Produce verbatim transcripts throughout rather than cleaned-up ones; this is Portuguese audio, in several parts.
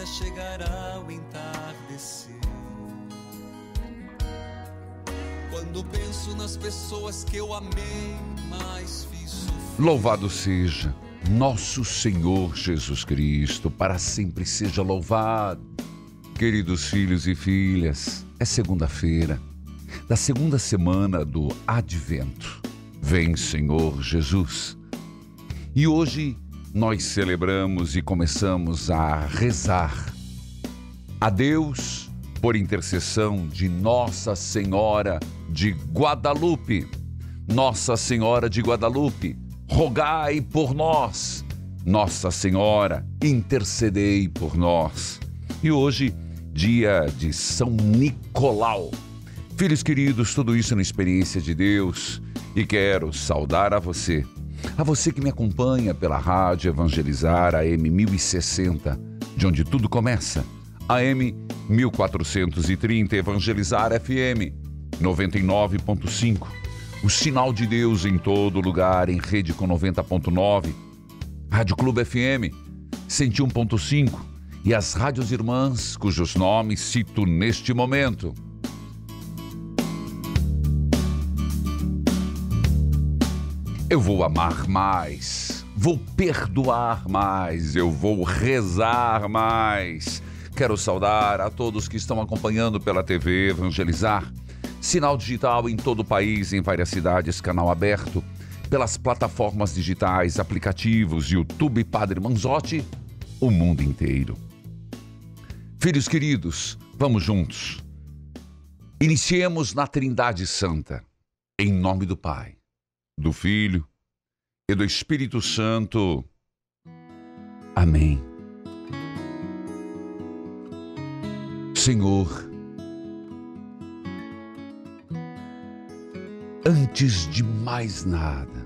chegará o entardecer. Quando penso nas pessoas que eu amei, mais fiz sofrer. Louvado seja nosso Senhor Jesus Cristo, para sempre seja louvado. Queridos filhos e filhas, é segunda-feira da segunda semana do Advento. Vem, Senhor Jesus. E hoje nós celebramos e começamos a rezar a Deus por intercessão de Nossa Senhora de Guadalupe. Nossa Senhora de Guadalupe, rogai por nós. Nossa Senhora, intercedei por nós. E hoje, dia de São Nicolau. Filhos queridos, tudo isso na experiência de Deus. E quero saudar a você, a você que me acompanha pela Rádio Evangelizar A M mil e sessenta, de onde tudo começa. A M mil quatrocentos e trinta, Evangelizar F M noventa e nove ponto cinco. O sinal de Deus em todo lugar, em rede com noventa ponto nove. Rádio Clube F M cento e um ponto cinco. E as rádios irmãs, cujos nomes cito neste momento. Eu vou amar mais, vou perdoar mais, eu vou rezar mais. Quero saudar a todos que estão acompanhando pela T V Evangelizar, sinal digital em todo o país, em várias cidades, canal aberto, pelas plataformas digitais, aplicativos, YouTube Padre Manzotti, o mundo inteiro. Filhos queridos, vamos juntos. Iniciemos na Trindade Santa, em nome do Pai, do Filho e do Espírito Santo. Amém. Senhor, antes de mais nada,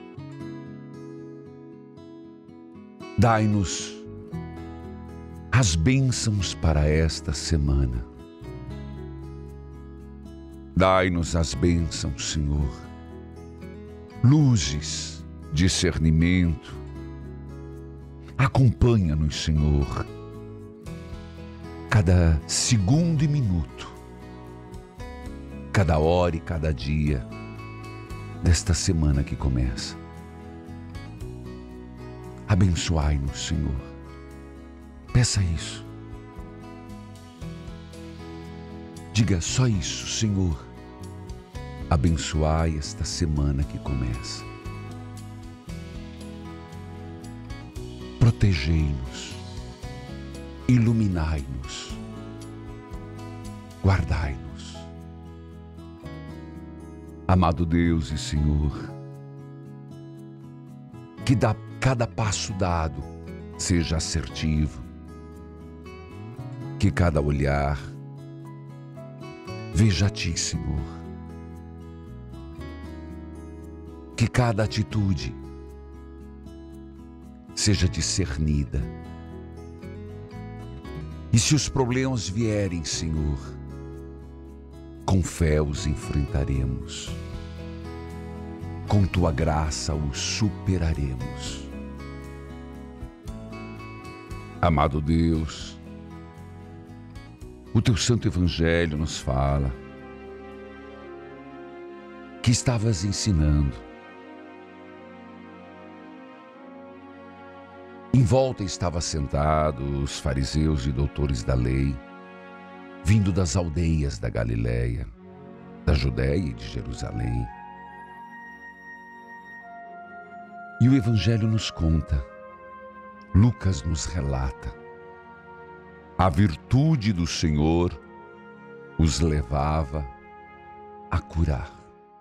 dai-nos as bênçãos para esta semana. Dai-nos as bênçãos, Senhor. Luzes, discernimento. Acompanha-nos, Senhor, cada segundo e minuto, cada hora e cada dia desta semana que começa. Abençoai-nos, Senhor. Peça isso. Diga só isso, Senhor. Abençoai esta semana que começa. Protegei-nos, iluminai-nos, guardai-nos. Amado Deus e Senhor, que da cada passo dado seja assertivo, que cada olhar veja a Ti, Senhor, que cada atitude seja discernida. E se os problemas vierem, Senhor, com fé os enfrentaremos. Com Tua graça os superaremos. Amado Deus, o Teu Santo Evangelho nos fala que estavas ensinando. Em volta estavam sentados os fariseus e doutores da lei, vindo das aldeias da Galileia, da Judéia e de Jerusalém. E o Evangelho nos conta, Lucas nos relata, a virtude do Senhor os levava a curar.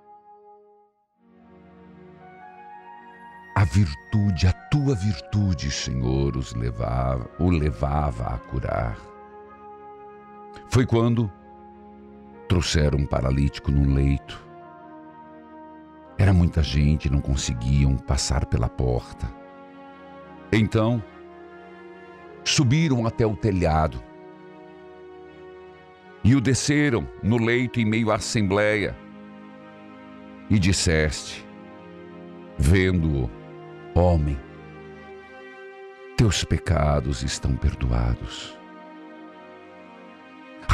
A virtude, a Tua virtude, Senhor, os levava, o levava a curar. Foi quando trouxeram um paralítico num leito. Era muita gente, não conseguiam passar pela porta. Então, subiram até o telhado e o desceram no leito em meio à assembleia. E disseste, vendo-o, homem, teus pecados estão perdoados.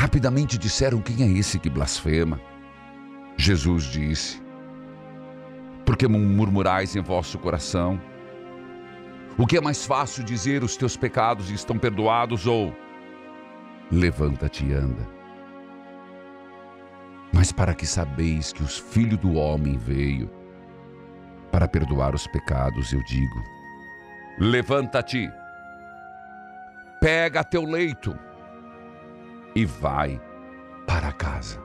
Rapidamente disseram: quem é esse que blasfema? Jesus disse: por que murmurais em vosso coração? O que é mais fácil dizer: os teus pecados estão perdoados, ou levanta-te e anda? Mas para que sabeis que o Filho do Homem veio para perdoar os pecados, eu digo: levanta-te, pega teu leito e vai para casa.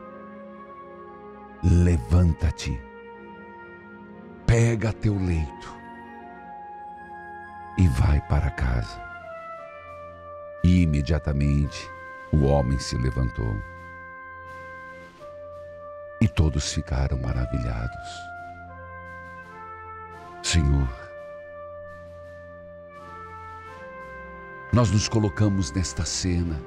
Levanta-te, pega teu leito e vai para casa. E imediatamente o homem se levantou. E todos ficaram maravilhados. Senhor, nós nos colocamos nesta cena,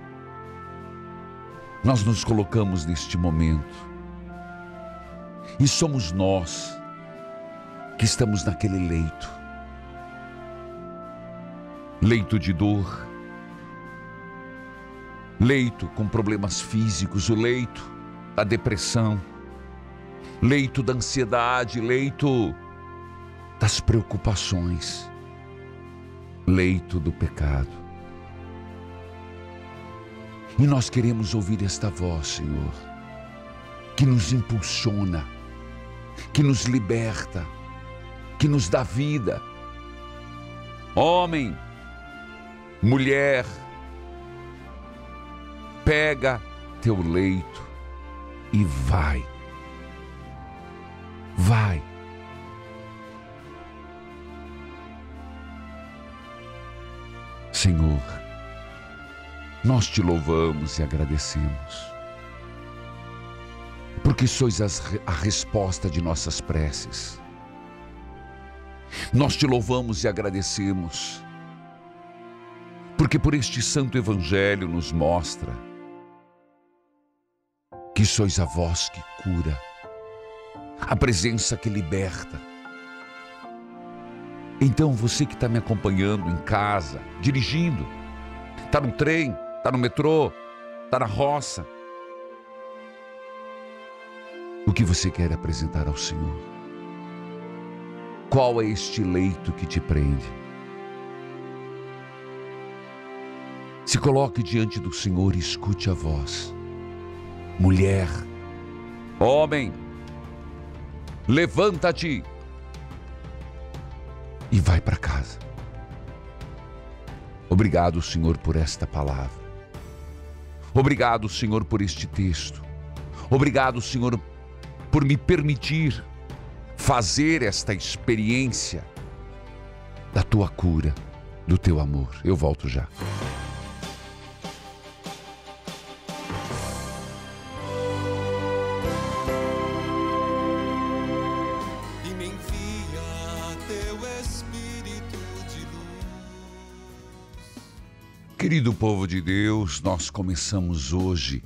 nós nos colocamos neste momento, e somos nós que estamos naquele leito, leito de dor, leito com problemas físicos, o leito da depressão, leito da ansiedade, leito das preocupações, leito do pecado. E nós queremos ouvir esta voz, Senhor, que nos impulsiona, que nos liberta, que nos dá vida. Homem, mulher, pega teu leito e vai. Vai. Senhor, nós te louvamos e agradecemos, porque sois as, a resposta de nossas preces. Nós te louvamos e agradecemos, porque por este santo evangelho nos mostra que sois a voz que cura, a presença que liberta. Então você que está me acompanhando em casa, dirigindo, está no trem, está no metrô, está na roça, o que você quer apresentar ao Senhor? Qual é este leito que te prende? Se coloque diante do Senhor e escute a voz. Mulher, homem, levanta-te e vai para casa. Obrigado, Senhor, por esta palavra. Obrigado, Senhor, por este texto. Obrigado, Senhor, por me permitir fazer esta experiência da tua cura, do teu amor. Eu volto já. Querido povo de Deus, nós começamos hoje,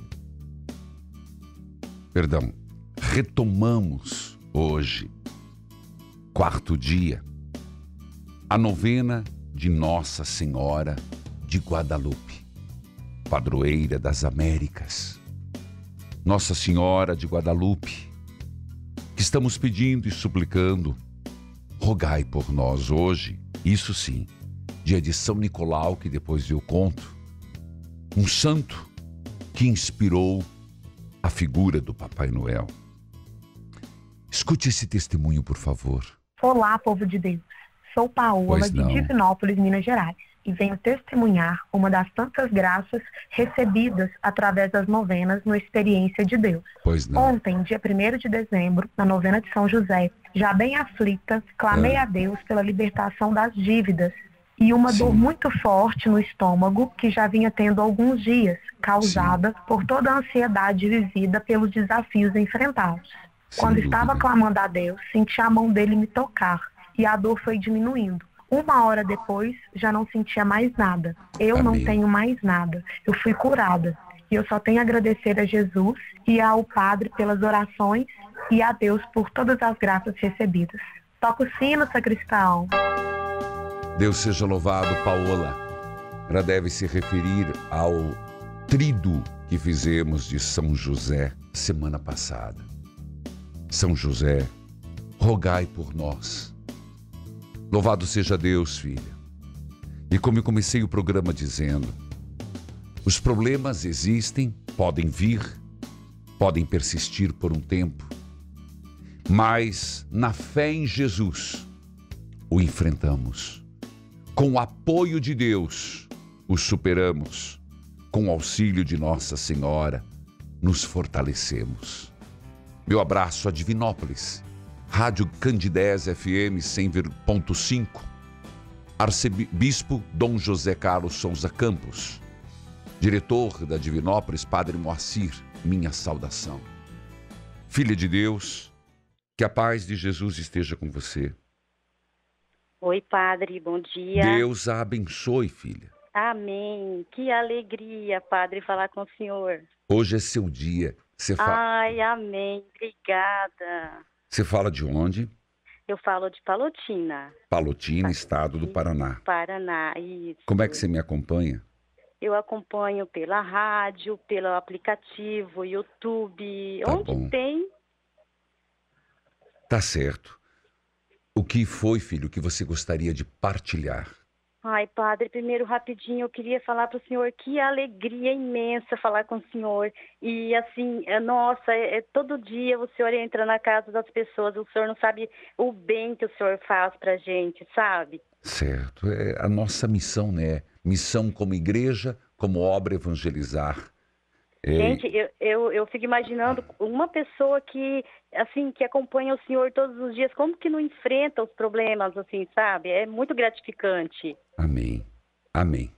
perdão, retomamos hoje, quarto dia, a novena de Nossa Senhora de Guadalupe, padroeira das Américas. Nossa Senhora de Guadalupe, que estamos pedindo e suplicando, rogai por nós hoje, isso sim, dia de São Nicolau, que depois eu conto, um santo que inspirou a figura do Papai Noel. Escute esse testemunho, por favor. Olá, povo de Deus. Sou Paola, de Divinópolis, Minas Gerais, e venho testemunhar uma das tantas graças recebidas através das novenas no Experiência de Deus. Pois não. Ontem, dia primeiro de dezembro, na novena de São José, já bem aflita, clamei é. a Deus pela libertação das dívidas e uma Sim. dor muito forte no estômago que já vinha tendo alguns dias, causada Sim. por toda a ansiedade vivida pelos desafios enfrentados. Sem Quando dúvida. estava clamando a Deus, senti a mão dele me tocar e a dor foi diminuindo. Uma hora depois, já não sentia mais nada. Eu Amém. não tenho mais nada. Eu fui curada. E eu só tenho a agradecer a Jesus e ao Padre pelas orações e a Deus por todas as graças recebidas. Toca o sino, sacristão. Deus seja louvado, Paola. Ela deve se referir ao trido que fizemos de São José semana passada. São José, rogai por nós. Louvado seja Deus, filha. E como eu comecei o programa dizendo, os problemas existem, podem vir, podem persistir por um tempo, mas na fé em Jesus o enfrentamos. Com o apoio de Deus, o superamos. Com o auxílio de Nossa Senhora, nos fortalecemos. Meu abraço a Divinópolis, Rádio Candidez F M cem ponto cinco, Arcebispo Dom José Carlos Souza Campos, diretor da Divinópolis, Padre Moacir, minha saudação. Filha de Deus, que a paz de Jesus esteja com você. Oi, Padre, bom dia. Deus a abençoe, filha. Amém. Que alegria, Padre, falar com o senhor. Hoje é seu dia. Você fala... Ai, amém. Obrigada. Você fala de onde? Eu falo de Palotina. Palotina, estado do Paraná. Paraná, isso. Como é que você me acompanha? Eu acompanho pela rádio, pelo aplicativo, YouTube, Tá onde bom. tem. Tá certo. O que foi, filho, que você gostaria de partilhar? Ai, Padre, primeiro rapidinho eu queria falar para o senhor que alegria imensa falar com o senhor. E assim, é, nossa, é, é, todo dia o senhor entra na casa das pessoas, o senhor não sabe o bem que o senhor faz pra gente, sabe? Certo. É a nossa missão, né? Missão como igreja, como obra evangelizar. É... Gente, eu, eu, eu fico imaginando uma pessoa que, assim, que acompanha o senhor todos os dias, como que não enfrenta os problemas, assim, sabe? É muito gratificante. Amém. Amém.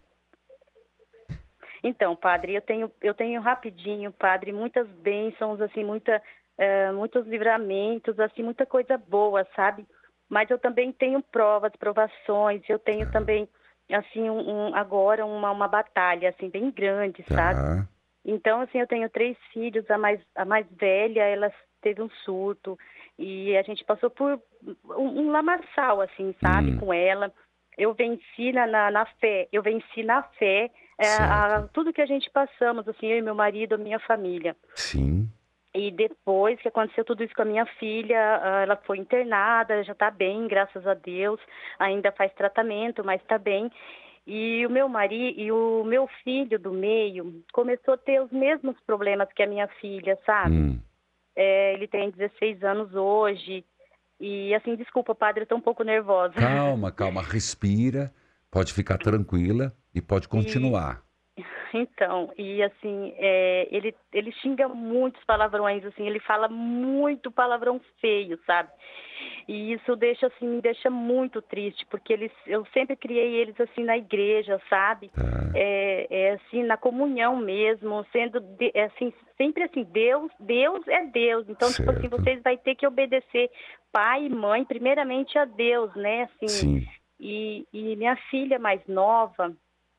Então, Padre, eu tenho, eu tenho rapidinho, Padre, muitas bênçãos, assim, muita, uh, muitos livramentos, assim, muita coisa boa, sabe? Mas eu também tenho provas, provações, eu tenho também, assim, um, um, agora uma, uma batalha, assim, bem grande, sabe? Tá. Então, assim, eu tenho três filhos, a mais, a mais velha, ela teve um surto, e a gente passou por um, um lamaçal, assim, sabe, Hum. com ela. Eu venci na, na, na fé, eu venci na fé é, a, tudo que a gente passamos, assim, eu e meu marido, a minha família. Sim. E depois que aconteceu tudo isso com a minha filha, ela foi internada, já está bem, graças a Deus, ainda faz tratamento, mas está bem. E o meu marido e o meu filho do meio começou a ter os mesmos problemas que a minha filha, sabe? Hum. É, ele tem dezesseis anos hoje. E assim, desculpa, Padre, eu estou um pouco nervosa. Calma, calma, respira, pode ficar tranquila e pode continuar. E, então, e assim, é, ele, ele xinga muitos palavrões, assim, ele fala muito palavrão feio, sabe? E isso deixa, assim, me deixa muito triste, porque eles, eu sempre criei eles, assim, na igreja, sabe? Tá. É, é, assim, na comunhão mesmo, sendo, de, assim, sempre assim, Deus, Deus é Deus. Então, Certo. tipo assim, vocês vão ter que obedecer pai e mãe, primeiramente a Deus, né? Assim, Sim. E, e minha filha mais nova,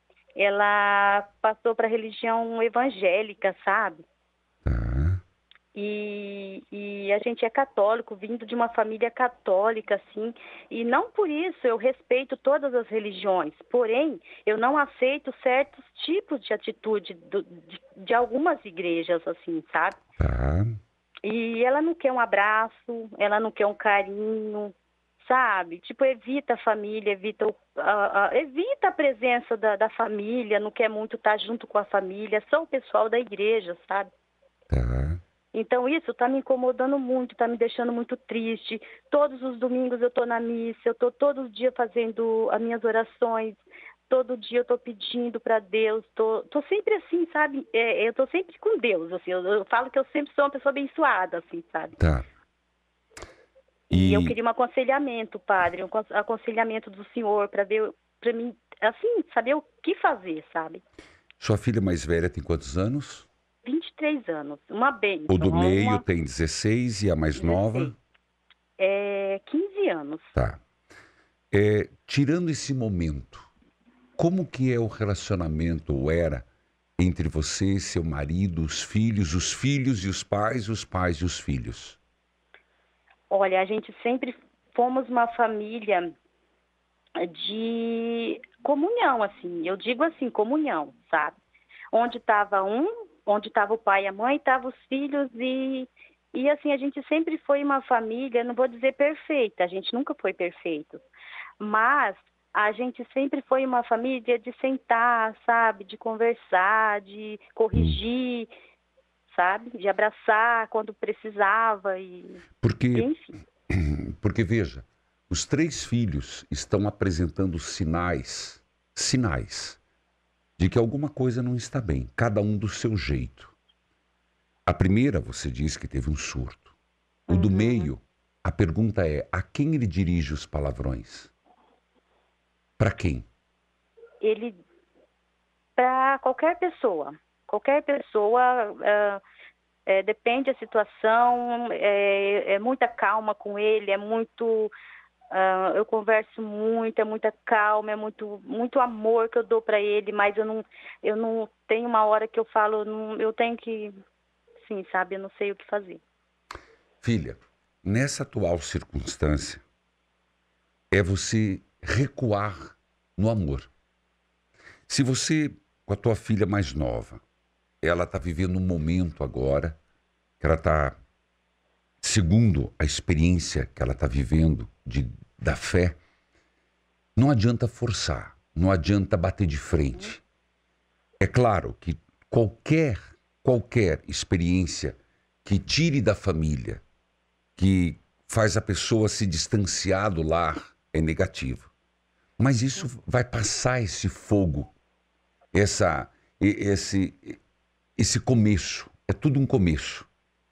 ela passou para a religião evangélica, sabe? Tá. E, e a gente é católico, vindo de uma família católica, assim, e não por isso eu respeito todas as religiões, porém, eu não aceito certos tipos de atitude do, de, de algumas igrejas, assim, sabe? Tá. E ela não quer um abraço, ela não quer um carinho, sabe? Tipo, evita a família, evita, o, a, a, evita a presença da, da família, não quer muito estar junto com a família, só o pessoal da igreja, sabe? Tá. Então isso está me incomodando muito, está me deixando muito triste. Todos os domingos eu estou na missa, eu estou todo dia fazendo as minhas orações, todo dia eu estou pedindo para Deus, tô, tô sempre assim, sabe? É, eu estou sempre com Deus, assim, eu, eu falo que eu sempre sou uma pessoa abençoada, assim, sabe? Tá. E E eu queria um aconselhamento, Padre, um aconselhamento do senhor para ver, para mim, assim, saber o que fazer, sabe? sua filha mais velha tem quantos anos? vinte e três anos, uma bênção. O do meio uma... tem dezesseis e a mais dezesseis. nova? É, quinze anos. Tá. É, tirando esse momento, como que é o relacionamento, ou era, entre você, seu marido, os filhos, os filhos e os pais, os pais e os filhos? Olha, a gente sempre fomos uma família de comunhão, assim. Eu digo assim, comunhão, sabe? onde estava um, onde estava o pai e a mãe, estavam os filhos e, e assim, a gente sempre foi uma família, não vou dizer perfeita, a gente nunca foi perfeito, mas a gente sempre foi uma família de sentar, sabe, de conversar, de corrigir, sabe, de abraçar quando precisava e Porque, enfim. porque veja, os três filhos estão apresentando sinais, sinais, de que alguma coisa não está bem, cada um do seu jeito. A primeira, você diz que teve um surto. O do Uhum. meio, a pergunta é, a quem ele dirige os palavrões? Para quem? Ele, para qualquer pessoa, qualquer pessoa, uh, é, depende da situação, é, é muita calma com ele, é muito, uh, eu converso muito, é muita calma, é muito, muito amor que eu dou para ele, mas eu não, eu não tenho uma hora que eu falo, não, eu tenho que, sim, sabe, eu não sei o que fazer. Filha, nessa atual circunstância, é você recuar no amor. Se você, com a tua filha mais nova, ela está vivendo um momento agora, que ela está, segundo a experiência que ela está vivendo de, da fé, não adianta forçar, não adianta bater de frente. É claro que qualquer, qualquer experiência que tire da família, que faz a pessoa se distanciar do lar, é negativo. Mas isso vai passar esse fogo, essa, esse, esse começo. É tudo um começo.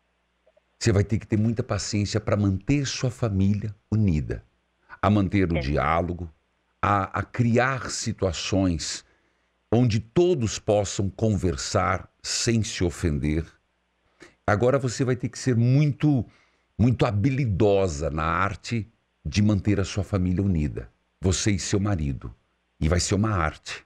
Você vai ter que ter muita paciência para manter sua família unida, a manter o É. diálogo, a, a criar situações onde todos possam conversar sem se ofender. Agora você vai ter que ser muito, muito habilidosa na arte de manter a sua família unida, você e seu marido. E vai ser uma arte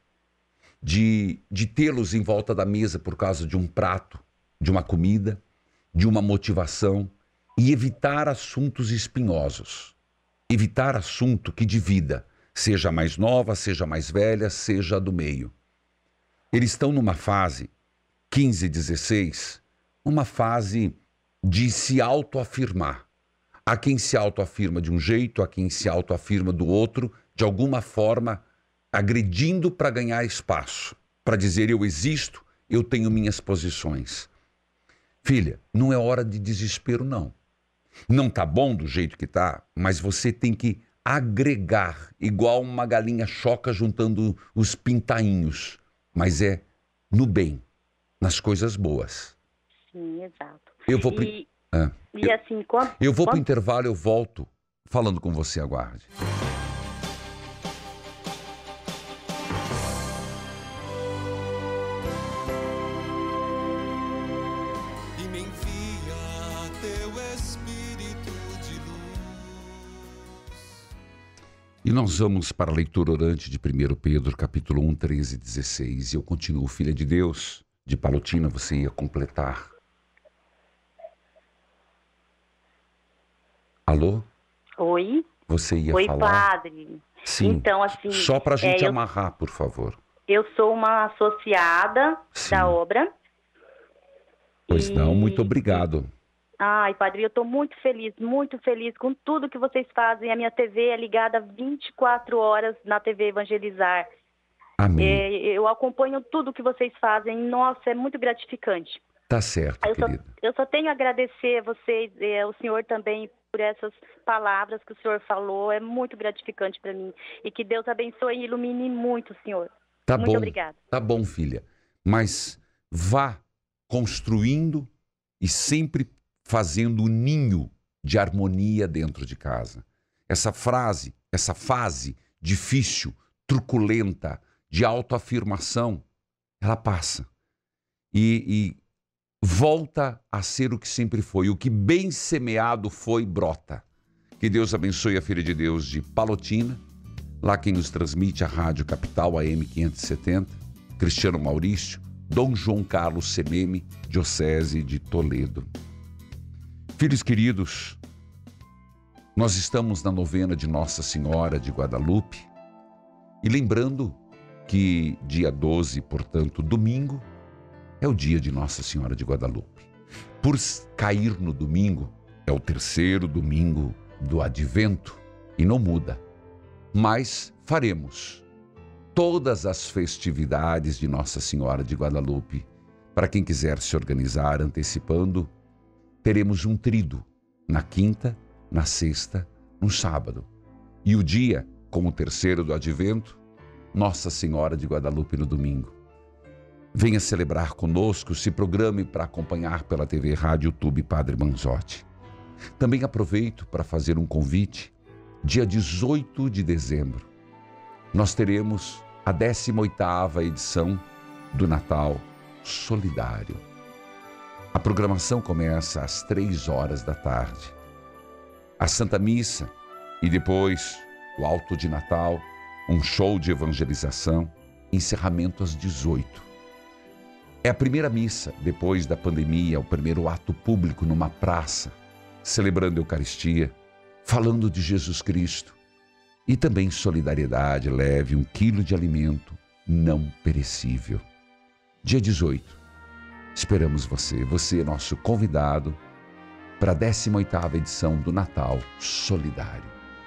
de, de tê-los em volta da mesa por causa de um prato, de uma comida, de uma motivação, e evitar assuntos espinhosos. Evitar assunto que divida, seja a mais nova, seja a mais velha, seja a do meio. Eles estão numa fase, quinze, dezesseis, uma fase de se autoafirmar. Há quem se autoafirma de um jeito, há quem se autoafirma do outro, de alguma forma, agredindo para ganhar espaço, para dizer eu existo, eu tenho minhas posições. Filha, não é hora de desespero, não. Não tá bom do jeito que tá, mas você tem que agregar, igual uma galinha choca juntando os pintainhos, mas é no bem, nas coisas boas. Sim, exato. Eu vou pro... E, ah, e eu, assim, quando... eu vou para o quando... intervalo, eu volto falando com você, aguarde. E me envia teu Espírito de luz. E nós vamos para a leitura orante de primeiro Pedro, capítulo um, treze e dezesseis. E eu continuo, filha de Deus, de Palotina, você ia completar. Alô? Oi? Você ia Oi, falar? padre. Sim. Então, assim... Só para a gente é, eu, amarrar, por favor. eu sou uma associada Sim. da obra. Pois e... não, muito obrigado. Ai, padre, eu estou muito feliz, muito feliz com tudo que vocês fazem. A minha T V é ligada vinte e quatro horas na T V Evangelizar. Amém. É, eu acompanho tudo que vocês fazem. Nossa, é muito gratificante. Tá certo, Eu só, querida. eu só tenho a agradecer a vocês, é, o senhor também, por essas palavras que o senhor falou. É muito gratificante para mim. E que Deus abençoe e ilumine muito o senhor. Tá muito bom. obrigada. Tá bom, filha. Mas vá construindo e sempre fazendo um ninho de harmonia dentro de casa. Essa frase, essa fase difícil, truculenta, de autoafirmação, ela passa. E, e volta a ser o que sempre foi. O que bem semeado foi, brota. Que Deus abençoe a filha de Deus de Palotina, lá quem nos transmite a Rádio Capital A M quinhentos e setenta, Cristiano Maurício, Dom João Carlos Sememe, Diocese de Toledo. Filhos queridos, nós estamos na novena de Nossa Senhora de Guadalupe e lembrando que dia doze, portanto, domingo, é o dia de Nossa Senhora de Guadalupe. Por cair no domingo, é o terceiro domingo do Advento e não muda. Mas faremos todas as festividades de Nossa Senhora de Guadalupe. Para quem quiser se organizar antecipando, teremos um tríduo na quinta, na sexta, no sábado. E o dia, como o terceiro do Advento, Nossa Senhora de Guadalupe no domingo. Venha celebrar conosco, se programe para acompanhar pela T V, Rádio, YouTube Padre Manzotti. Também aproveito para fazer um convite. Dia dezoito de dezembro, nós teremos a décima oitava edição do Natal Solidário. A programação começa às três horas da tarde. A Santa Missa e depois o Alto de Natal, um show de evangelização, encerramento às dezoito. É a primeira missa depois da pandemia, o primeiro ato público numa praça, celebrando a Eucaristia, falando de Jesus Cristo. E também solidariedade, leve um quilo de alimento não perecível. Dia dezoito, esperamos você, você é nosso convidado para a décima oitava edição do Natal Solidário.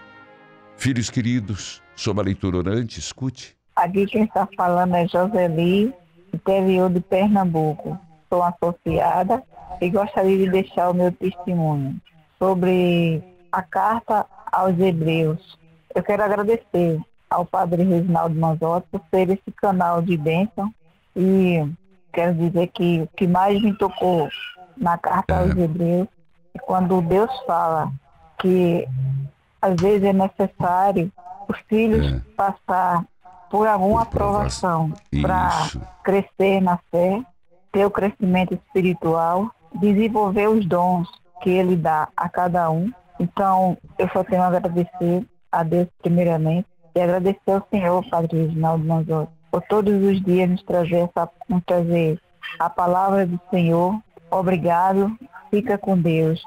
Filhos queridos, sob a leitura orante, escute. Aqui quem está falando é Joseli, interior de Pernambuco. Sou associada e gostaria de deixar o meu testemunho sobre a carta aos Hebreus. Eu quero agradecer ao Padre Reginaldo Manzotti por ser esse canal de bênção e quero dizer que o que mais me tocou na carta aos Hebreus é quando Deus fala que às vezes é necessário os filhos é. passar por alguma aprovação para crescer na fé, ter o crescimento espiritual, desenvolver os dons que Ele dá a cada um. Então, eu só tenho a agradecer a Deus primeiramente e agradecer ao Senhor, Padre Reginaldo Manzotti, por todos os dias nos trazer, essa, nos trazer a palavra do Senhor. Obrigado, fica com Deus.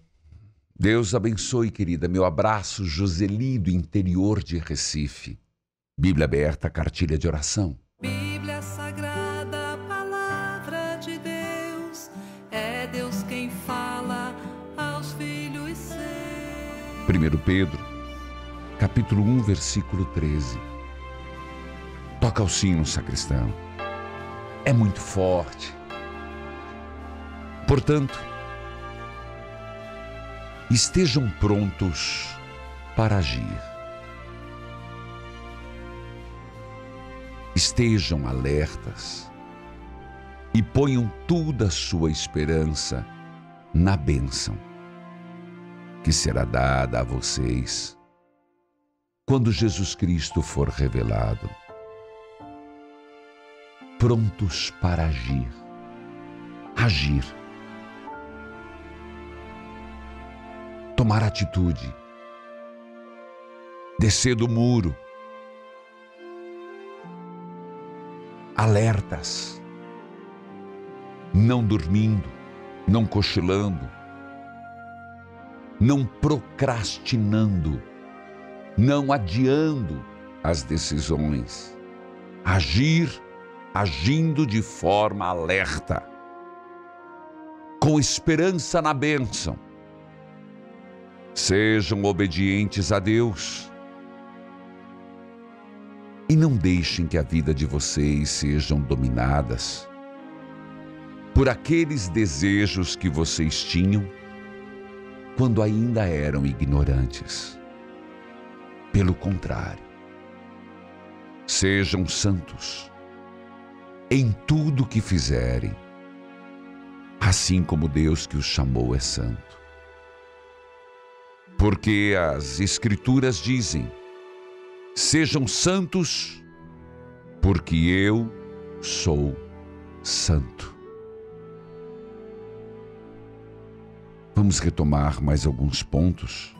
Deus abençoe, querida. Meu abraço, Joseli, do interior de Recife. Bíblia aberta, cartilha de oração. Bíblia Sagrada, palavra de Deus, é Deus quem fala aos filhos seus. primeiro Pedro, capítulo um, versículo treze. Toca o sino, sacristão. É muito forte. Portanto, estejam prontos para agir. Estejam alertas e ponham toda a sua esperança na bênção que será dada a vocês quando Jesus Cristo for revelado. Prontos para agir. Agir. Tomar atitude. Descer do muro. Alertas, não dormindo, não cochilando, não procrastinando, não adiando as decisões, agir, agindo de forma alerta, com esperança na bênção. Sejam obedientes a Deus. E não deixem que a vida de vocês sejam dominadas por aqueles desejos que vocês tinham quando ainda eram ignorantes. Pelo contrário, sejam santos em tudo que fizerem, assim como Deus que os chamou é santo. Porque as Escrituras dizem: sejam santos, porque eu sou santo. Vamos retomar mais alguns pontos.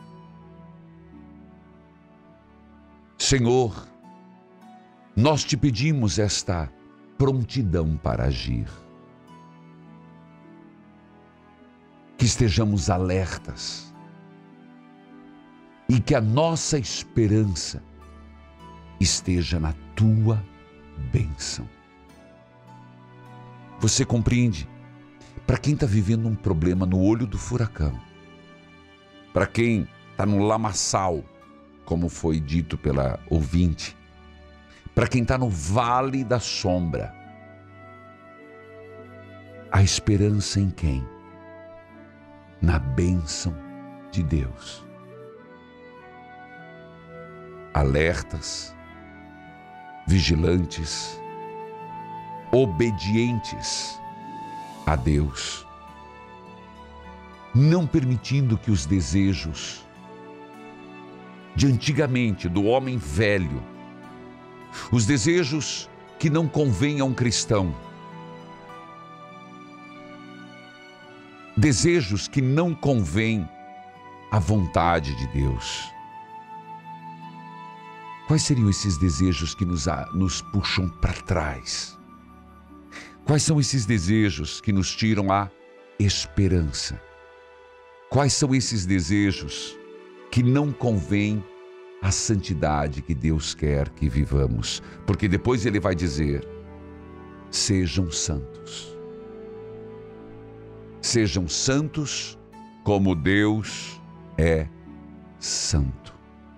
Senhor, nós te pedimos esta prontidão para agir. Que estejamos alertas e que a nossa esperança esteja na tua bênção. Você compreende? Para quem está vivendo um problema no olho do furacão, para quem está no lamaçal, como foi dito pela ouvinte, para quem está no vale da sombra, a esperança em quem? Na bênção de Deus. Alertas, vigilantes, obedientes a Deus, não permitindo que os desejos de antigamente, do homem velho, os desejos que não convêm a um cristão, desejos que não convêm à vontade de Deus. Quais seriam esses desejos que nos, nos puxam para trás? Quais são esses desejos que nos tiram a esperança? Quais são esses desejos que não convêm à santidade que Deus quer que vivamos? Porque depois Ele vai dizer: sejam santos. Sejam santos como Deus é santo.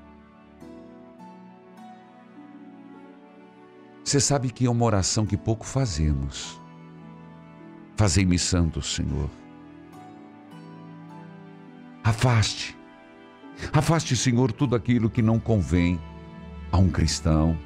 Você sabe que é uma oração que pouco fazemos. Fazei-me santo, Senhor. Afaste. Afaste, Senhor, tudo aquilo que não convém a um cristão.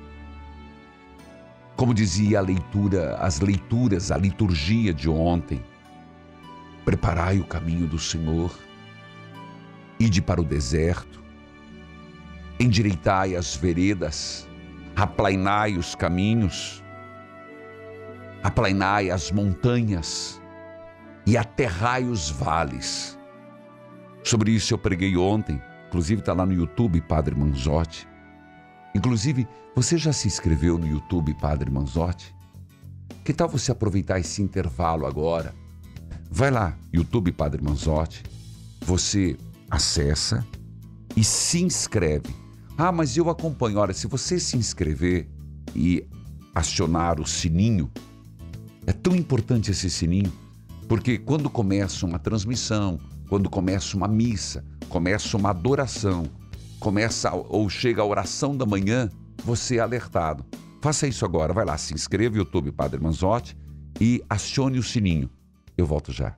Como dizia a leitura, as leituras, a liturgia de ontem: preparai o caminho do Senhor, ide para o deserto, endireitai as veredas, aplainai os caminhos, aplainai as montanhas e aterrai os vales. Sobre isso eu preguei ontem, inclusive está lá no YouTube, Padre Manzotti. Inclusive, você já se inscreveu no YouTube, Padre Manzotti? Que tal você aproveitar esse intervalo agora? Vai lá, YouTube, Padre Manzotti, você acessa e se inscreve. Ah, mas eu acompanho. Olha, se você se inscrever e acionar o sininho, é tão importante esse sininho, porque quando começa uma transmissão, quando começa uma missa, começa uma adoração, começa ou chega a oração da manhã, você é alertado. Faça isso agora, vai lá, se inscreva no YouTube Padre Manzotti e acione o sininho. Eu volto já.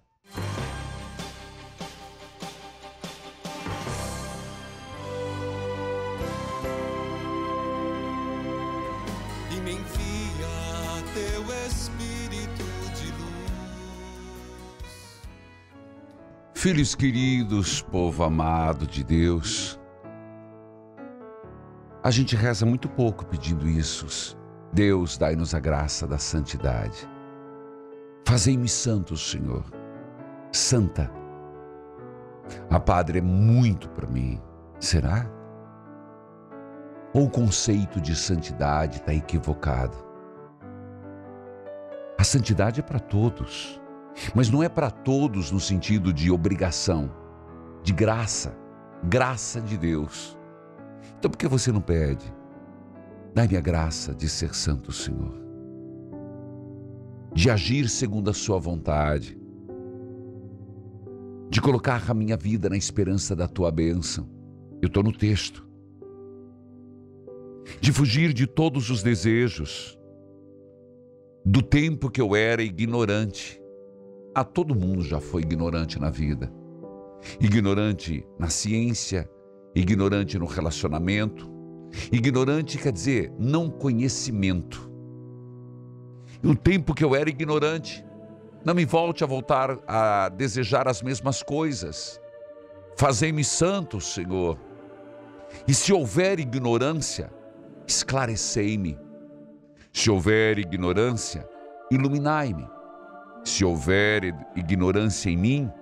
E me envia teu Espírito de luz. Filhos queridos, povo amado de Deus, a gente reza muito pouco pedindo isso. Deus, dai-nos a graça da santidade. Fazei-me santo, Senhor. Santa. A Padre, é muito para mim. Será? Ou o conceito de santidade está equivocado? A santidade é para todos, mas não é para todos no sentido de obrigação, de graça, graça de Deus. Então por que você não pede? Dai-me a graça de ser santo, Senhor, de agir segundo a sua vontade, de colocar a minha vida na esperança da tua bênção. Eu estou no texto. De fugir de todos os desejos, do tempo que eu era ignorante. Ah, todo mundo já foi ignorante na vida. Ignorante na ciência, ignorante no relacionamento. Ignorante quer dizer não conhecimento. No tempo que eu era ignorante, não me volte a voltar a desejar as mesmas coisas. Fazei-me santo, Senhor. E se houver ignorância, esclarecei-me. Se houver ignorância, iluminai-me. Se houver ignorância em mim,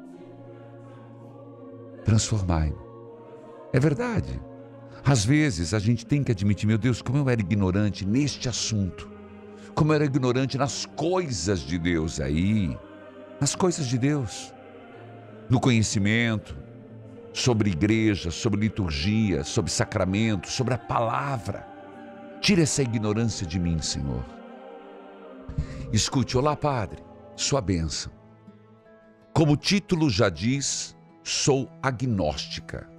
transformai-me. É verdade. Às vezes a gente tem que admitir, meu Deus, como eu era ignorante neste assunto. Como eu era ignorante nas coisas de Deus aí. Nas coisas de Deus. No conhecimento, sobre igreja, sobre liturgia, sobre sacramento, sobre a palavra. Tira essa ignorância de mim, Senhor. Escute, olá, padre, sua bênção. Como o título já diz, sou agnóstica.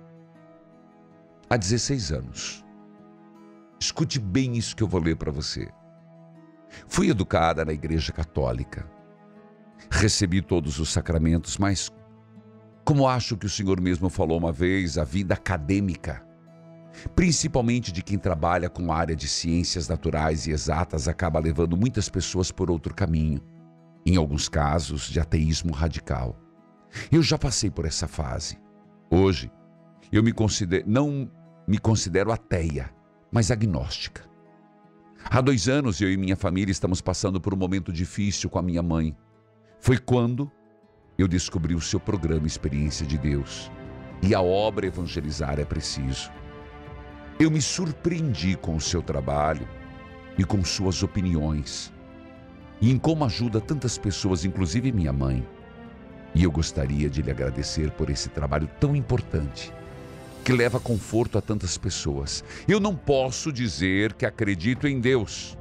Há dezesseis anos. Escute bem isso que eu vou ler para você. Fui educada na Igreja Católica. Recebi todos os sacramentos, mas, como acho que o Senhor mesmo falou uma vez, a vida acadêmica, principalmente de quem trabalha com a área de ciências naturais e exatas, acaba levando muitas pessoas por outro caminho, em alguns casos de ateísmo radical. Eu já passei por essa fase. Hoje, eu me considero, não me considero ateia, mas agnóstica. Há dois anos, eu e minha família estamos passando por um momento difícil com a minha mãe. Foi quando eu descobri o seu programa Experiência de Deus. E a obra Evangelizar é Preciso. Eu me surpreendi com o seu trabalho e com suas opiniões. E em como ajuda tantas pessoas, inclusive minha mãe. E eu gostaria de lhe agradecer por esse trabalho tão importante, que leva conforto a tantas pessoas. Eu não posso dizer que acredito em Deus,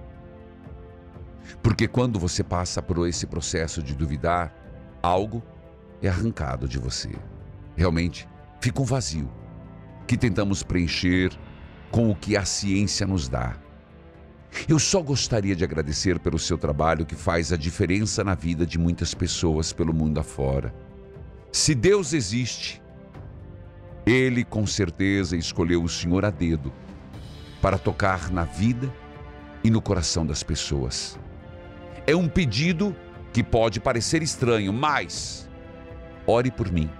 porque quando você passa por esse processo de duvidar, algo é arrancado de você. Realmente fica um vazio, que tentamos preencher com o que a ciência nos dá. Eu só gostaria de agradecer pelo seu trabalho, que faz a diferença na vida de muitas pessoas pelo mundo afora. Se Deus existe, Ele com certeza escolheu o Senhor a dedo para tocar na vida e no coração das pessoas. É um pedido que pode parecer estranho, mas ore por mim,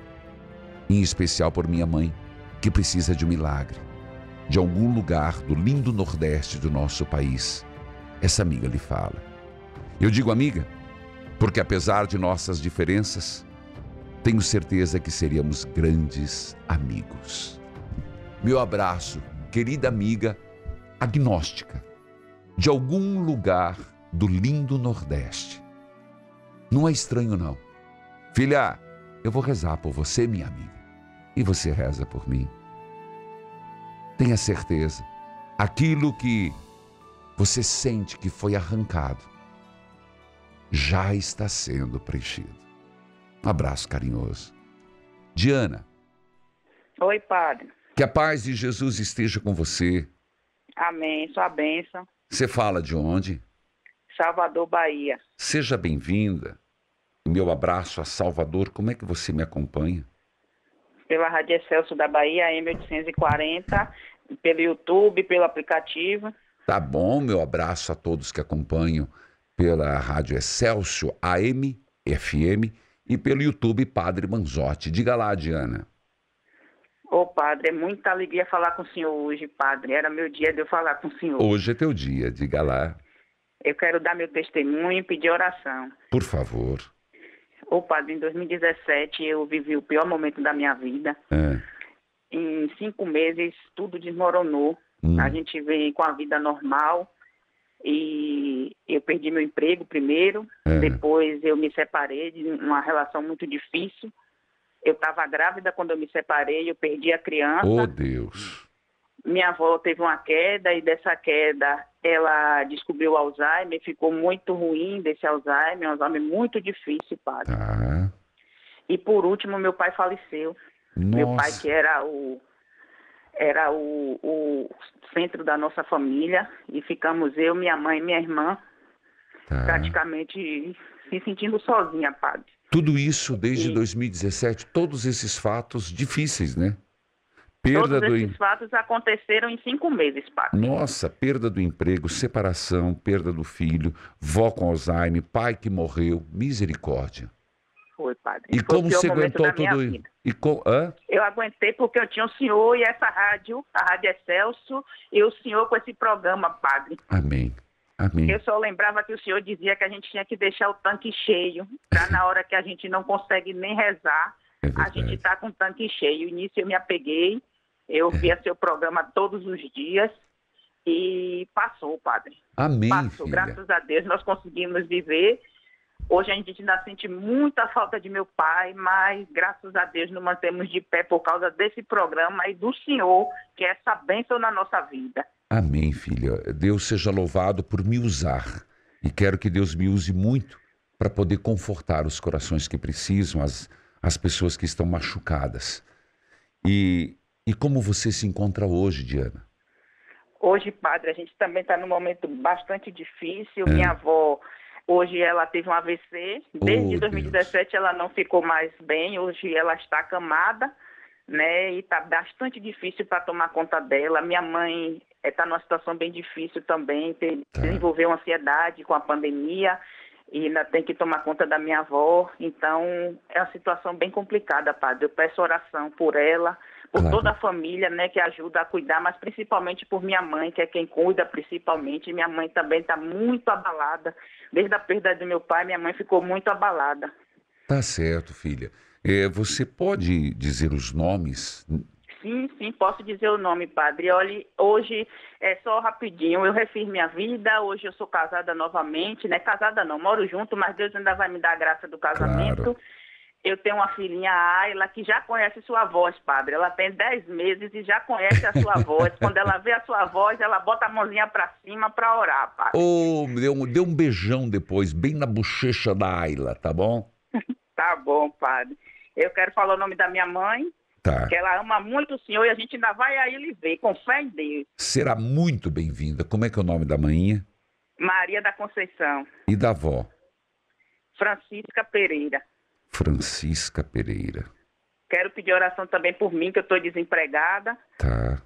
em especial por minha mãe, que precisa de um milagre, de algum lugar do lindo Nordeste do nosso país. Essa amiga lhe fala. Eu digo amiga, porque apesar de nossas diferenças, tenho certeza que seríamos grandes amigos. Meu abraço, querida amiga agnóstica, de algum lugar do lindo Nordeste. Não é estranho, não. Filha, eu vou rezar por você, minha amiga, e você reza por mim. Tenha certeza, aquilo que você sente que foi arrancado já está sendo preenchido. Um abraço carinhoso. Diana. Oi, padre. Que a paz de Jesus esteja com você. Amém, sua bênção. Você fala de onde? Salvador, Bahia. Seja bem-vinda. Meu abraço a Salvador. Como é que você me acompanha? Pela Rádio Excelsior da Bahia, M oitocentos e quarenta, pelo YouTube, pelo aplicativo. Tá bom, meu abraço a todos que acompanham pela Rádio Excelsior, A M, F M, e pelo YouTube Padre Manzotti. Diga lá, Diana. Ô, padre, é muita alegria falar com o senhor hoje, padre. Era meu dia de eu falar com o senhor. Hoje é teu dia, diga lá. Eu quero dar meu testemunho e pedir oração. Por favor. Ô, padre, em dois mil e dezessete eu vivi o pior momento da minha vida. É. Em cinco meses, tudo desmoronou. Hum. A gente veio com a vida normal e eu perdi meu emprego primeiro. É. Depois eu me separei de uma relação muito difícil. Eu estava grávida quando eu me separei, eu perdi a criança. Oh, Deus. Minha avó teve uma queda e dessa queda ela descobriu Alzheimer, ficou muito ruim desse Alzheimer, um Alzheimer muito difícil, padre. Tá. E por último, meu pai faleceu. Nossa. Meu pai que era o era o, o centro da nossa família e ficamos eu, minha mãe e minha irmã Tá. praticamente se sentindo sozinha, padre. Tudo isso desde E- dois mil e dezessete, todos esses fatos difíceis, né? Perda Todos do esses em- fatos aconteceram em cinco meses, padre. Nossa, perda do emprego, separação, perda do filho, vó com Alzheimer, pai que morreu, misericórdia. Foi, padre. E Foi o como pior você momento aguentou da minha tudo isso? vida. E co... Hã? Eu aguentei porque eu tinha o senhor e essa rádio, a Rádio Excelsior, e o senhor com esse programa, padre. Amém. Amém. Eu só lembrava que o senhor dizia que a gente tinha que deixar o tanque cheio, para na hora que a gente não consegue nem rezar, É a verdade. gente está com o tanque cheio. E nisso eu me apeguei, eu via seu programa todos os dias e passou, padre. Amém, Passou, filha. graças a Deus nós conseguimos viver. Hoje a gente ainda sente muita falta de meu pai, mas graças a Deus nos mantemos de pé por causa desse programa e do senhor, que é essa bênção na nossa vida. Amém, filha. Deus seja louvado por me usar E quero que Deus me use muito para poder confortar os corações que precisam, as, as pessoas que estão machucadas. E, e como você se encontra hoje, Diana? Hoje, padre, a gente também está num momento bastante difícil. É. Minha avó, hoje ela teve um A V C. Desde Oh, dois mil e dezessete ela não ficou mais bem. Hoje ela está acamada, né? E está bastante difícil para tomar conta dela. Minha mãe está numa situação bem difícil também. Tem, Tá. Desenvolveu ansiedade com a pandemia e ainda tem que tomar conta da minha avó. Então, é uma situação bem complicada, padre. Eu peço oração por ela, por Claro. toda a família, né, que ajuda a cuidar, mas principalmente por minha mãe, que é quem cuida principalmente. Minha mãe também está muito abalada. Desde a perda do meu pai, minha mãe ficou muito abalada. Tá certo, filha. É, você pode dizer os nomes? Sim, sim, posso dizer o nome, padre. Olha, hoje, é só rapidinho, eu refiz minha vida, hoje eu sou casada novamente, né? Casada não, moro junto, mas Deus ainda vai me dar a graça do casamento. Claro. Eu tenho uma filhinha, a Ayla, que já conhece sua voz, padre. Ela tem dez meses e já conhece a sua voz. Quando ela vê a sua voz, ela bota a mãozinha pra cima pra orar, padre. Ô, dê um, dê um beijão depois, bem na bochecha da Ayla, tá bom? Tá bom, padre. Eu quero falar o nome da minha mãe, Tá. que ela ama muito o senhor e a gente ainda vai aí lhe ver, com fé em Deus. Será muito bem-vinda. Como é que é o nome da manhinha? Maria da Conceição, E da avó? Francisca Pereira. Francisca Pereira. Quero pedir oração também por mim, que eu estou desempregada. Tá.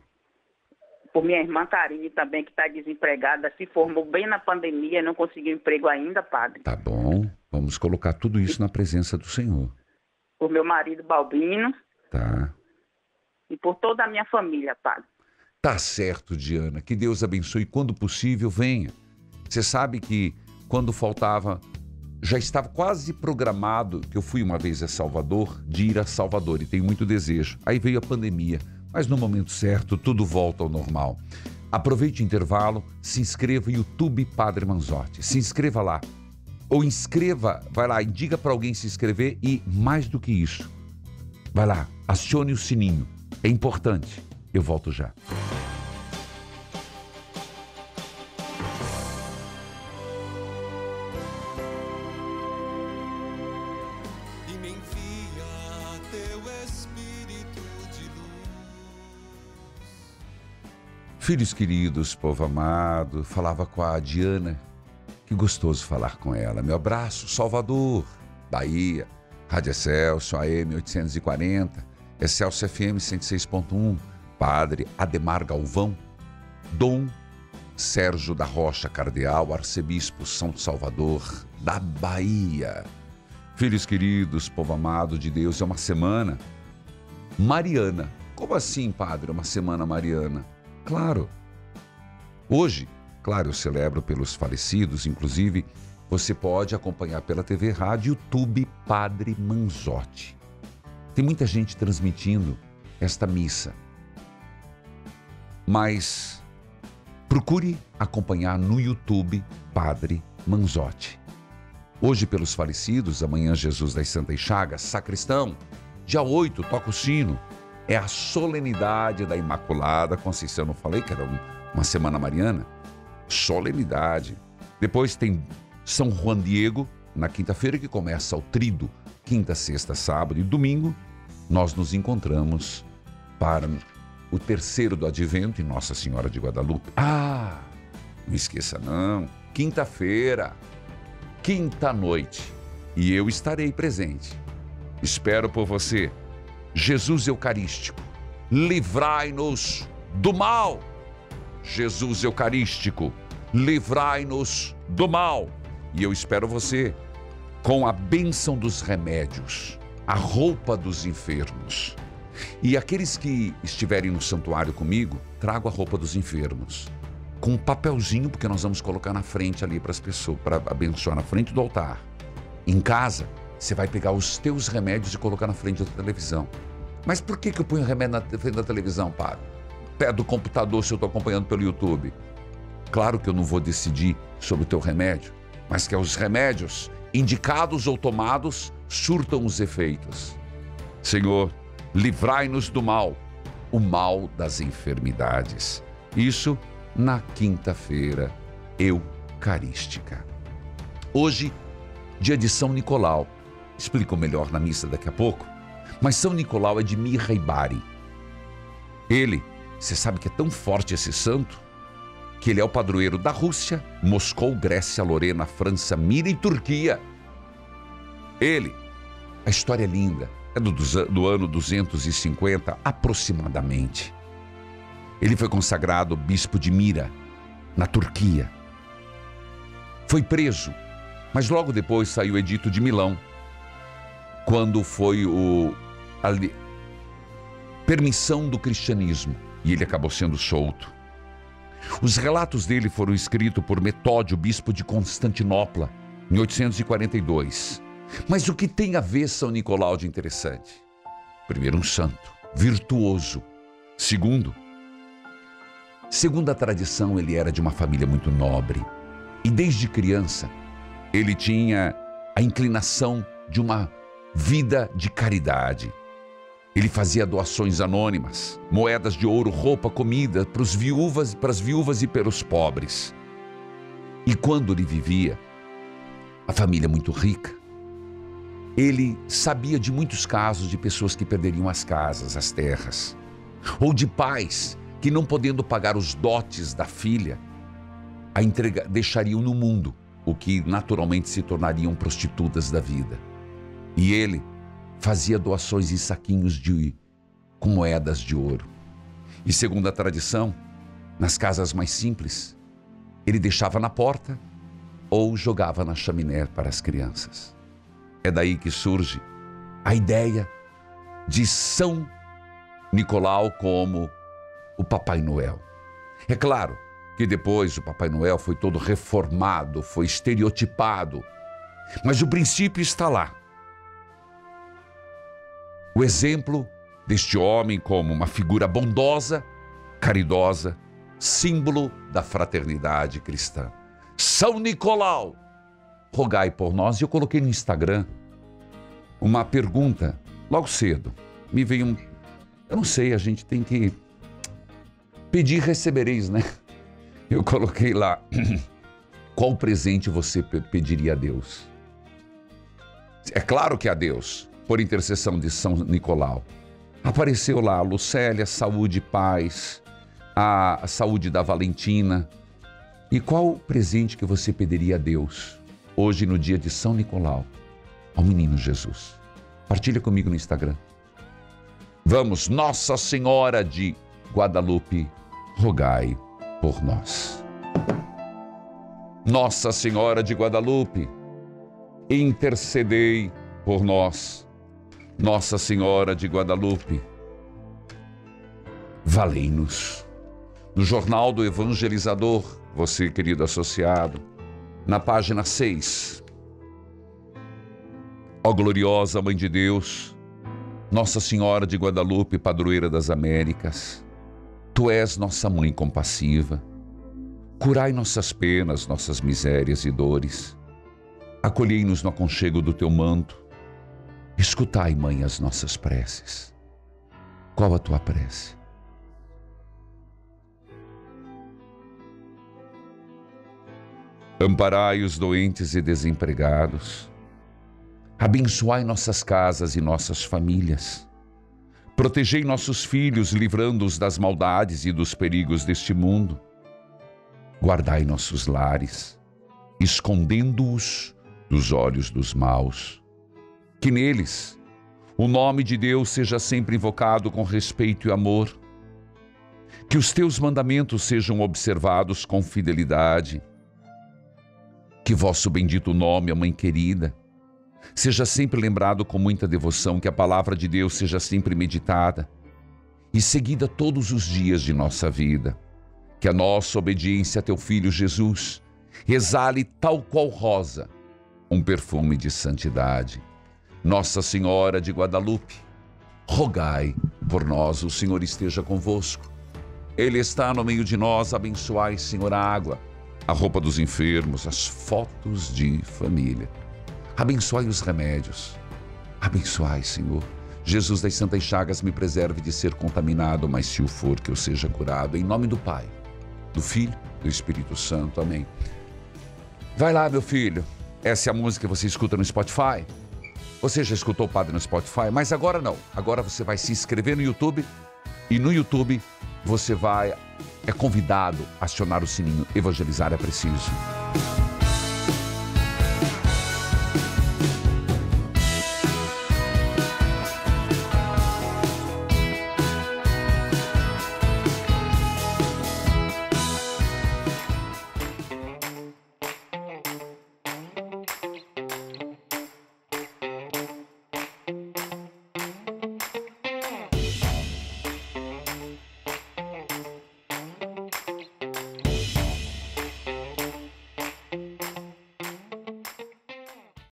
Por minha irmã Karine também, que está desempregada. Se formou bem na pandemia, não conseguiu emprego ainda, padre. Tá bom. Vamos colocar tudo isso na presença do Senhor. Por meu marido Balbino Tá. e por toda a minha família, padre. Tá certo, Diana. Que Deus abençoe. Quando possível, venha. Você sabe que quando faltava, já estava quase programado, que eu fui uma vez a Salvador, de ir a Salvador e tenho muito desejo. Aí veio a pandemia, mas no momento certo tudo volta ao normal. Aproveite o intervalo, se inscreva no YouTube Padre Manzotti. Se inscreva lá. Ou inscreva, vai lá e diga para alguém se inscrever e mais do que isso. Vai lá, acione o sininho. É importante. Eu volto já. E me envia teu Espírito de luz. Filhos queridos, povo amado, falava com a Diana. Que gostoso falar com ela. Meu abraço, Salvador, Bahia, Rádio Excelsior, A M oitocentos e quarenta, Excelsior F M cento e seis ponto um, Padre Ademar Galvão, Dom Sérgio da Rocha Cardeal, Arcebispo São Salvador da Bahia. Filhos queridos, povo amado de Deus, é uma semana mariana. Como assim, padre, uma semana mariana? Claro, hoje, claro, eu celebro pelos falecidos, inclusive, você pode acompanhar pela T V Rádio YouTube Padre Manzotti. Tem muita gente transmitindo esta missa, mas procure acompanhar no YouTube Padre Manzotti. Hoje pelos falecidos, amanhã Jesus das Santas Chagas, sacristão, dia oito, toca o sino. É a solenidade da Imaculada Conceição. Eu não falei que era um, uma semana mariana? Solenidade. Depois tem São Juan Diego, na quinta-feira, que começa o trido. Quinta, sexta, sábado e domingo, nós nos encontramos para o terceiro do Advento em Nossa Senhora de Guadalupe. Ah, não esqueça não, quinta-feira, quinta-noite, e eu estarei presente. Espero por você. Jesus Eucarístico, livrai-nos do mal. Jesus Eucarístico, livrai-nos do mal. E eu espero você com a bênção dos remédios, a roupa dos enfermos. E aqueles que estiverem no santuário comigo, trago a roupa dos enfermos. Com um papelzinho, porque nós vamos colocar na frente ali para as pessoas, para abençoar na frente do altar. Em casa, você vai pegar os teus remédios e colocar na frente da televisão. Mas por que que eu ponho remédio na frente da televisão, padre? Pé do computador, se eu estou acompanhando pelo YouTube. Claro que eu não vou decidir sobre o teu remédio, mas que os remédios, indicados ou tomados, surtam os efeitos. Senhor, livrai-nos do mal, o mal das enfermidades. Isso na quinta-feira eucarística. Hoje, dia de São Nicolau. Explico melhor na missa daqui a pouco. Mas São Nicolau é de mirra e bari. Ele, você sabe que é tão forte esse santo, que ele é o padroeiro da Rússia, Moscou, Grécia, Lorena, França, Mira e Turquia. Ele, a história é linda, é do, do ano duzentos e cinquenta aproximadamente. Ele foi consagrado bispo de Mira, na Turquia. Foi preso, mas logo depois saiu o edito de Milão, quando foi o, a permissão do cristianismo, e ele acabou sendo solto. Os relatos dele foram escritos por Metódio, bispo de Constantinopla, em oitocentos e quarenta e dois. Mas o que tem a ver São Nicolau de interessante? Primeiro, um santo, virtuoso. Segundo, segundo a tradição, ele era de uma família muito nobre. E desde criança, ele tinha a inclinação de uma vida de caridade. Ele fazia doações anônimas, moedas de ouro, roupa, comida para os viúvas, para as viúvas e para os pobres. E quando ele vivia, a família muito rica, ele sabia de muitos casos de pessoas que perderiam as casas, as terras, ou de pais que, não podendo pagar os dotes da filha, a entrega, deixariam no mundo, o que naturalmente se tornariam prostitutas da vida. E ele fazia doações em saquinhos de, com moedas de ouro. E segundo a tradição, nas casas mais simples, ele deixava na porta ou jogava na chaminé para as crianças. É daí que surge a ideia de São Nicolau como o Papai Noel. É claro que depois o Papai Noel foi todo reformado, foi estereotipado, mas o princípio está lá. O exemplo deste homem como uma figura bondosa, caridosa, símbolo da fraternidade cristã. São Nicolau, rogai por nós. E eu coloquei no Instagram uma pergunta, logo cedo. Me veio um... Eu não sei, a gente tem que... Pedir, recebereis, né? Eu coloquei lá, qual presente você pediria a Deus? É claro que a Deus, por intercessão de São Nicolau. Apareceu lá a Lucélia, saúde e paz, a, a saúde da Valentina. E qual o presente que você pediria a Deus, hoje no dia de São Nicolau, ao menino Jesus? Partilha comigo no Instagram. Vamos, Nossa Senhora de Guadalupe, rogai por nós. Nossa Senhora de Guadalupe, intercedei por nós. Nossa Senhora de Guadalupe, valei-nos. No Jornal do Evangelizador, você, querido associado, na página seis. Ó gloriosa Mãe de Deus, Nossa Senhora de Guadalupe, padroeira das Américas, Tu és nossa Mãe compassiva. Curai nossas penas, nossas misérias e dores. Acolhei-nos no aconchego do Teu manto. Escutai, Mãe, as nossas preces. Qual a tua prece? Amparai os doentes e desempregados. Abençoai nossas casas e nossas famílias. Protegei nossos filhos, livrando-os das maldades e dos perigos deste mundo. Guardai nossos lares, escondendo-os dos olhos dos maus. Que neles o nome de Deus seja sempre invocado com respeito e amor. Que os teus mandamentos sejam observados com fidelidade. Que vosso bendito nome, ó Mãe querida, seja sempre lembrado com muita devoção, que a palavra de Deus seja sempre meditada e seguida todos os dias de nossa vida. Que a nossa obediência a Teu Filho Jesus exale tal qual rosa um perfume de santidade. Nossa Senhora de Guadalupe, rogai por nós. O Senhor esteja convosco. Ele está no meio de nós. Abençoai, Senhor, a água, a roupa dos enfermos, as fotos de família. Abençoai os remédios. Abençoai, Senhor. Jesus das Santas Chagas, me preserve de ser contaminado, mas se o for, que eu seja curado. Em nome do Pai, do Filho, do Espírito Santo. Amém. Vai lá, meu filho. Essa é a música que você escuta no Spotify. Você já escutou o Padre no Spotify, mas agora não. Agora você vai se inscrever no YouTube e no YouTube você vai, é convidado a acionar o sininho. Evangelizar é preciso.